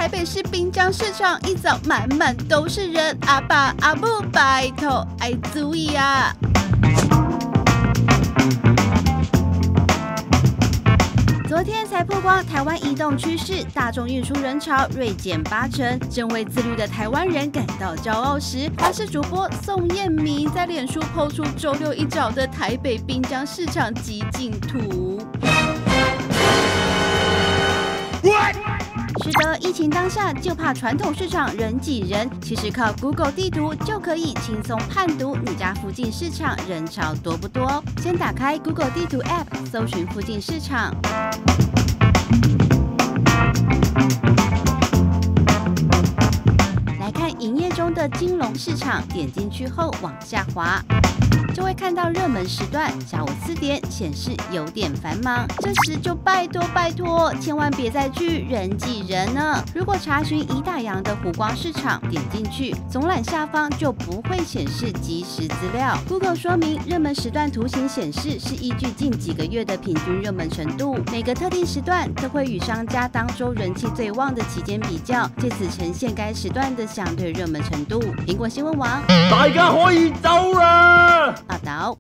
北市滨江市场一早满满都是人，阿爸阿母拜托爱注意啊！昨天才曝光台湾移动趋势，大众运输人潮锐减80%，正为自律的台湾人感到骄傲时，华视主播宋彦明在脸书抛出周六一早的台北滨江市场集锦图。是的，疫情当下就怕传统市场人挤人，其实靠 Google 地图就可以轻松判读你家附近市场人潮多不多。先打开 Google 地图 App， 搜寻附近市场。来看营业中的金融市场，点进去后往下滑。就会看到热门时段，下午4点显示有点繁忙，这时就拜托，千万别再去人挤人了。如果查询宜大洋的湖光市场，点进去总览下方就不会显示即时资料。Google 说明热门时段图形显示是依据近几个月的平均热门程度，每个特定时段都会与商家当周人气最旺的期间比较，借此呈现该时段的相对热门程度。苹果新闻网， 大家可以走啦！ 报道。